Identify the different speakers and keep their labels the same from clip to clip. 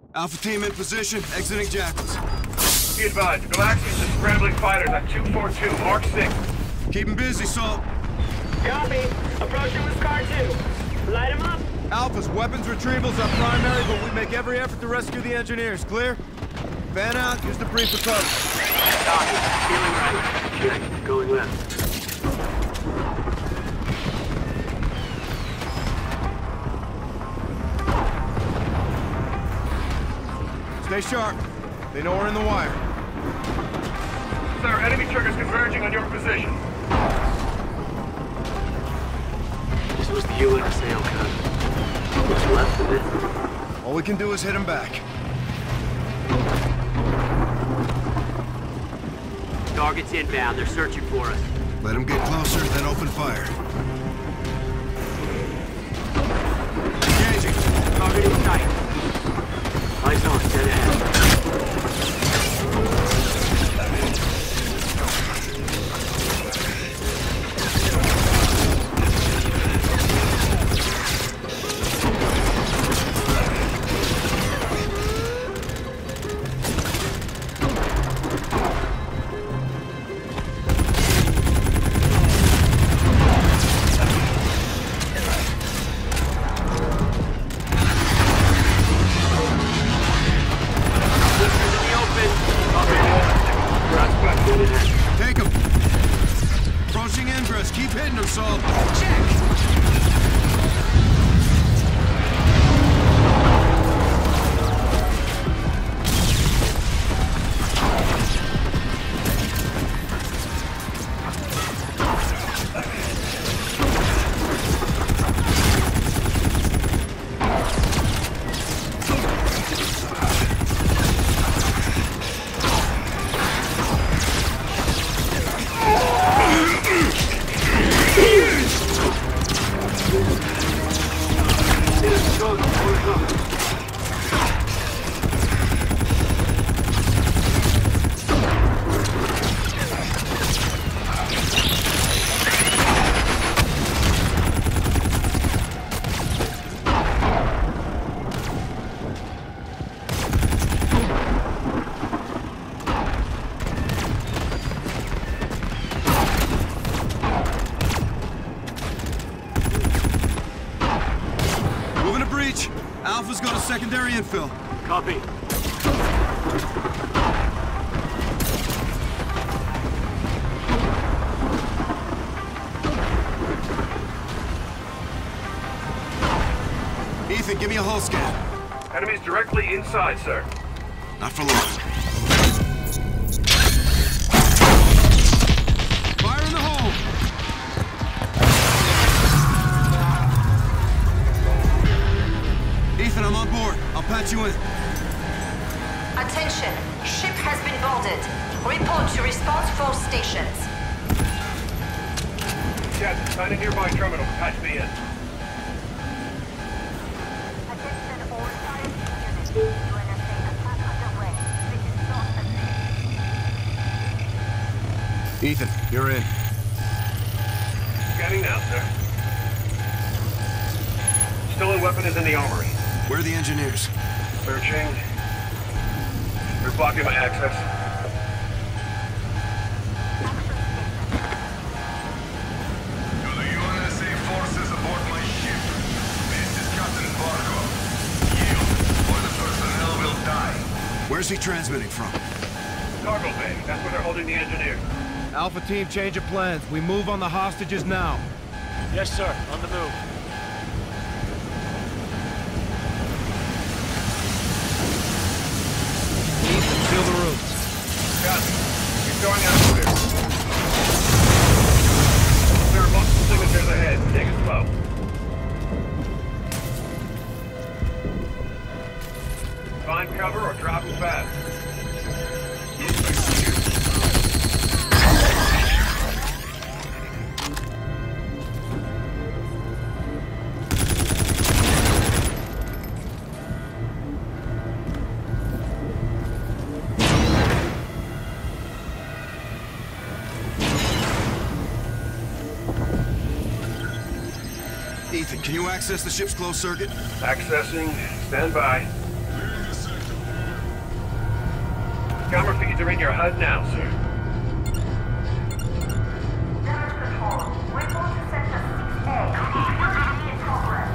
Speaker 1: Alpha team in position, exiting Jackals.
Speaker 2: Be advised, Galaxians is scrambling fighters at 242, Mark 6.
Speaker 1: Keep them busy, Salt.
Speaker 3: Copy. Approaching with Scar 2. Light him up.
Speaker 1: Alpha's weapons retrieval's our primary, but we make every effort to rescue the engineers. Clear? Fan out, use the brief for cover.
Speaker 4: Copy. Feeling right. Check. Going left.
Speaker 1: Stay sharp. They know we're in the wire.
Speaker 2: Sir, enemy triggers converging on your position.
Speaker 4: This was the UNSAL cut. What's left of it?
Speaker 1: All we can do is hit them back.
Speaker 4: Target's inbound. They're searching for us.
Speaker 1: Let them get closer, then open fire. Engaging.
Speaker 4: Target in sight. Eyes on. Dead ahead.
Speaker 1: Take them. Approaching ingress. Keep hitting them, Salt. Check. Moving to breach. Alpha's got a secondary infill.
Speaker 4: Copy.
Speaker 1: Ethan, give me a hull scan.
Speaker 2: Enemies directly inside, sir.
Speaker 1: Not for long. Fire in the hole! Ethan, I'm on board. I'll patch you in.
Speaker 5: Attention. Ship has been boarded. Report to response force stations.
Speaker 2: Captain, find a nearby terminal. Patch me in.
Speaker 5: Attention all fire units. UNSA attack underway. This is not a safe.
Speaker 1: Ethan, you're in.
Speaker 2: Scanning now, sir. Stolen weapon is in the armory.
Speaker 1: Where are the engineers?
Speaker 2: Searching. They're blocking my access.
Speaker 6: To the UNSA forces aboard my ship. This is Captain Barkov. Yield, or the personnel will die.
Speaker 1: Where's he transmitting from?
Speaker 2: Cargo bay. That's where they're holding the engineers.
Speaker 7: Alpha team, change of plans. We move on the hostages now.
Speaker 4: Yes, sir. On the move.
Speaker 7: Ethan, seal the room.
Speaker 2: Got it. He's going out clear. There are multiple signatures ahead. Take it slow. Find cover or drop it fast.
Speaker 1: Ethan, can you access the ship's closed circuit?
Speaker 2: Accessing. Stand by.
Speaker 6: Clearing the sector.
Speaker 2: feeds are in your HUD now, sir.
Speaker 5: Damage control. Report to sector 6A. UAV in progress.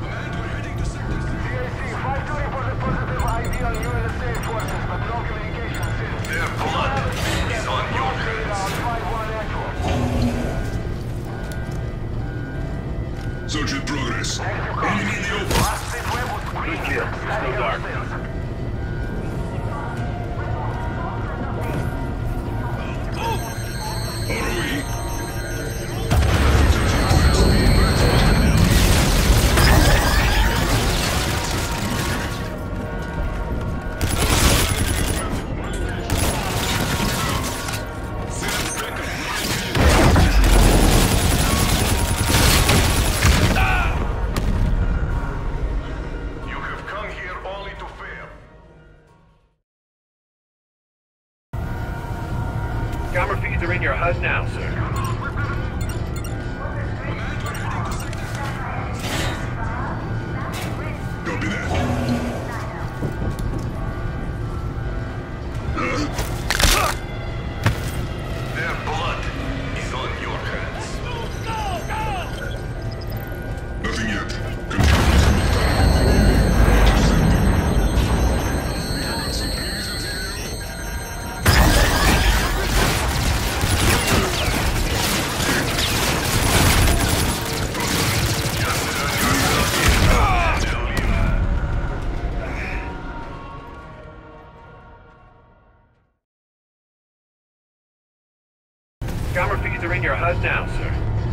Speaker 6: Their blood is on your hands. Search in progress. Enemy in the open.
Speaker 2: Good kill. There's no dark.
Speaker 6: ROE. You have come here only to fail.
Speaker 2: Scammer feeds are in your HUD now, sir.
Speaker 6: Copy that. Their blood is on your hands. Nothing yet.
Speaker 2: Scammer feeds are in your HUD now, sir.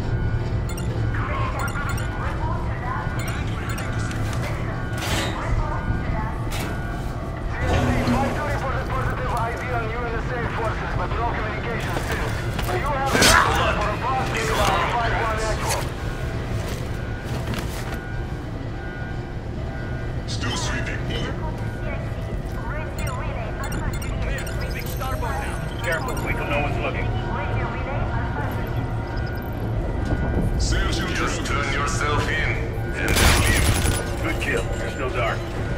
Speaker 6: Still sweeping.
Speaker 2: Careful, Winkle, no one's looking.
Speaker 6: Sails you just turn yourself in and then leave.
Speaker 2: Good kill. There's no dark.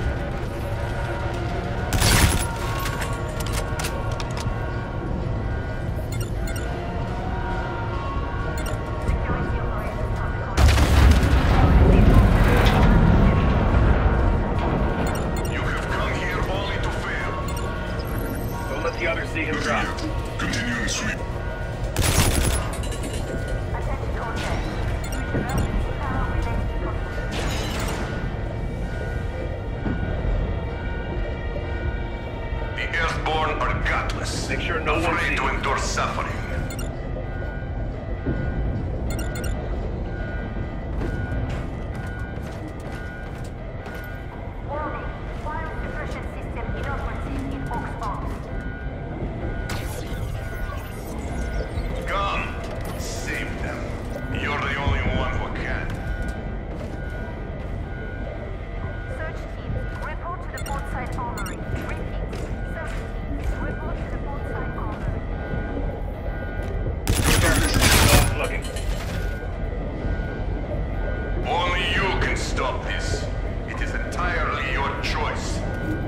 Speaker 6: You have come here only to fail.
Speaker 2: Don't let the others see him
Speaker 6: Nothing
Speaker 2: drop.
Speaker 6: yet. Continuing sweep. The Earthborn are gutless.
Speaker 2: Make sure no one
Speaker 6: afraid
Speaker 2: sees.
Speaker 6: to endure suffering.
Speaker 5: Warning. Fire suppression system inoperative in Oxbox.
Speaker 6: Come, save them. You're the only one who can.
Speaker 5: Search team, report to the portside armory. Repeat. Search team, report to the portside armory.
Speaker 2: No one's looking.
Speaker 6: Only you can stop this. It is entirely your choice.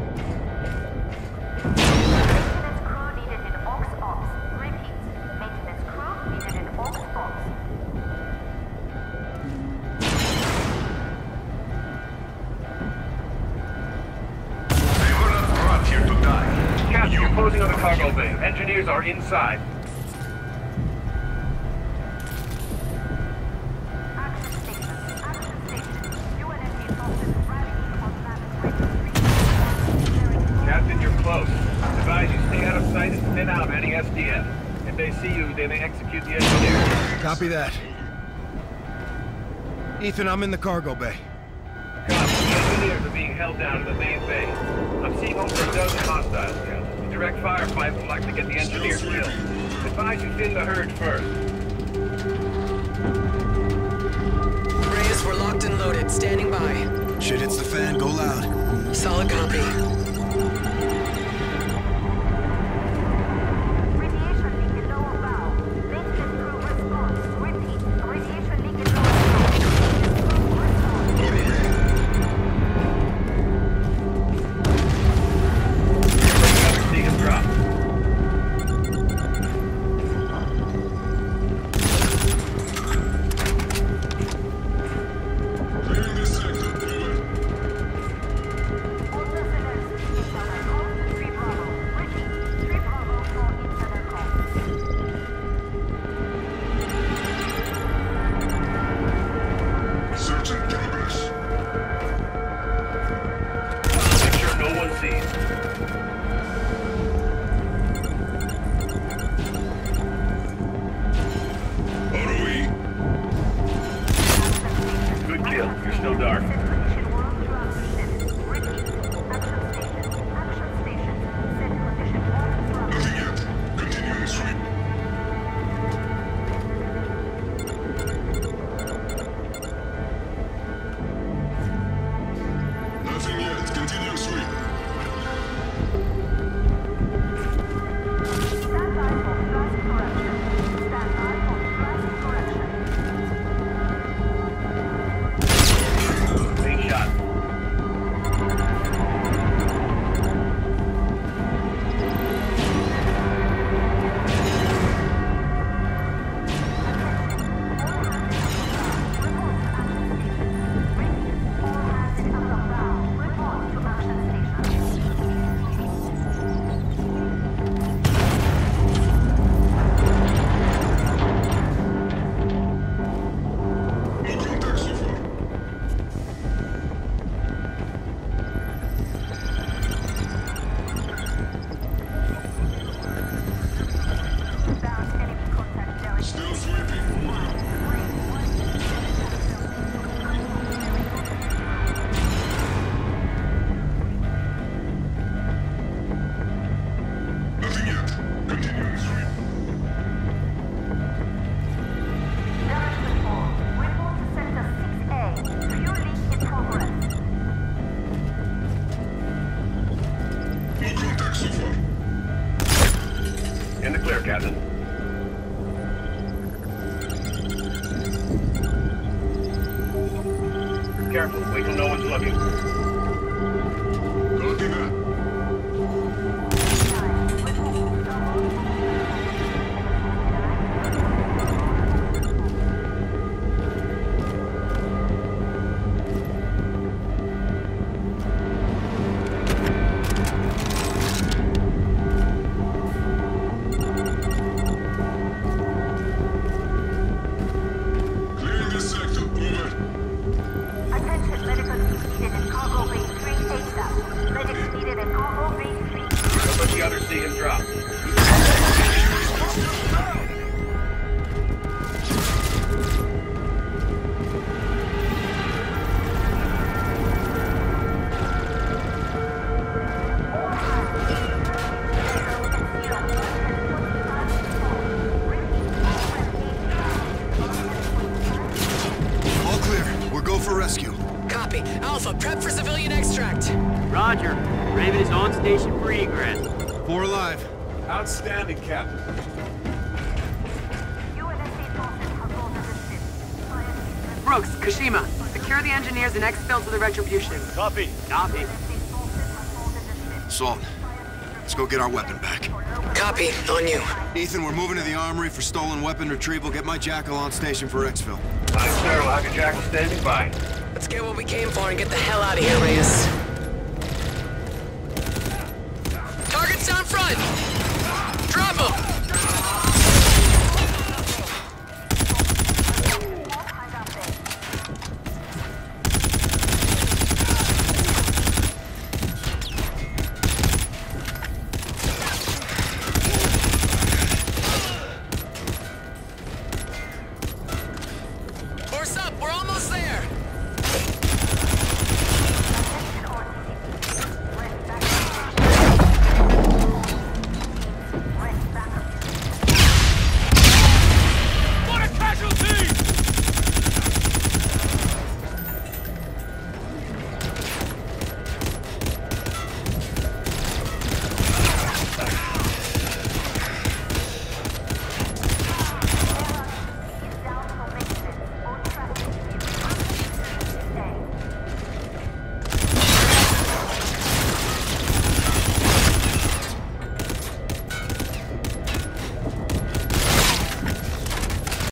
Speaker 5: Maintenance crew needed in Oxbox. Repeat. Maintenance crew needed in Oxbox.
Speaker 6: They were not brought here to die.
Speaker 2: Captain, you're closing on the cargo bay. Engineers are inside.
Speaker 5: Action statement. Action statement. UNSC forces rallying on planet 23.
Speaker 2: Captain, you're close. Advise you stay out of sight and thin out any SDN. If they see you, they may execute the engineers.
Speaker 7: Copy that. Ethan, I'm in the cargo bay.
Speaker 2: Copy. The engineers are being held down in the main bay. I'm seeing over a dozen hostiles, Captain. The direct firefight would like to get the engineers killed. Advise you thin the herd first.
Speaker 8: Reyes, we're locked and loaded. Standing by.
Speaker 1: Shit hits the fan, go loud.
Speaker 8: Solid copy.
Speaker 5: Radiation leak in lower bow. Maintenance crew response. Repeat. Radiation leak in lower bow.
Speaker 2: Never see him drop. deal? You're still dark.
Speaker 5: Set condition 1 throughout the ship. Repeat. Action station. Action station. Set condition 1 throughout the ship.
Speaker 6: Nothing yet. Continuing sweep. Nothing yet. Continuing sweep.
Speaker 5: Stand by for thrust correction. Stand by for thrust correction.
Speaker 2: Main shot.
Speaker 6: No contact so far. Still sweeping. Nothing yet. Continuing sweep.
Speaker 5: Damage control. Report to Sector 6A. Fuel leak in progress.
Speaker 6: No contact so far.
Speaker 2: In the clear, Captain. Careful. Wait till no one's looking.
Speaker 6: Copy that. Clearing this sector. Over.
Speaker 5: Attention, medical team needed in cargo bay 3 ASAP. Medics needed in cargo bay 3.
Speaker 2: Don't let the others see him drop.
Speaker 1: All clear. We're go for rescue.
Speaker 8: Copy. Alpha, prep for civilian extract.
Speaker 4: Roger. Raven is on station for egress.
Speaker 1: 4 alive.
Speaker 9: Outstanding, Captain.
Speaker 5: UNSC forces have boarded the ship. Fire team
Speaker 10: Brooks, Kashima, secure the engineers and exfil to the Retribution.
Speaker 9: Copy.
Speaker 4: Copy.
Speaker 5: UNSC forces have boarded the ship.
Speaker 1: Salt. Let's go get our weapon back.
Speaker 8: Copy. On you.
Speaker 1: Ethan, we're moving to the armory for stolen weapon retrieval. Get my Jackal on station for exfil.
Speaker 2: Aye, sir. We'll have your Jackal standing by.
Speaker 8: Let's get what we came for and get the hell out of here, Reyes. Target's down front! Drop him!